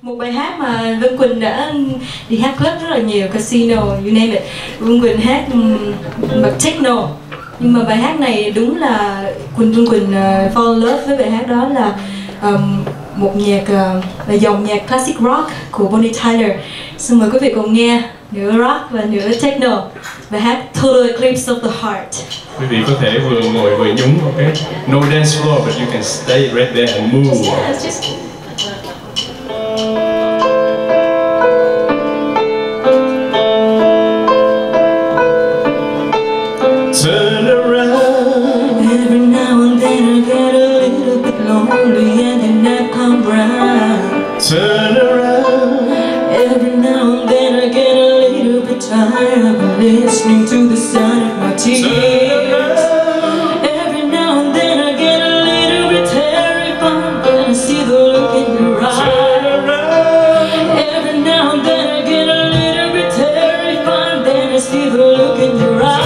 Một bài hát mà Vân Quỳnh đã đi hát club rất là nhiều, casino, you name it. Vân Quỳnh hát mà techno. Nhưng mà bài hát này đúng là Vân Quỳnh fall in love với bài hát đó là một là dòng nhạc classic rock của Bonnie Tyler. Xin mời quý vị cùng nghe nửa rock và nửa techno. Bài hát Total Eclipse of the Heart. Quý vị có thể vừa ngồi vừa nhúng, okay? No dance floor, but you can stay right there and move. Turn around. Every now and then I get a little bit lonely and then I come round. Turn around. Every now and then I get a little bit tired of listening to the sound of my tears. Every now and then I get a little bit terrified when I see the look in your eyes. Every now and then I get a little bit terrified when I see the look in your eyes.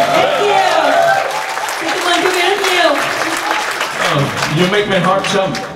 You make my heart jump.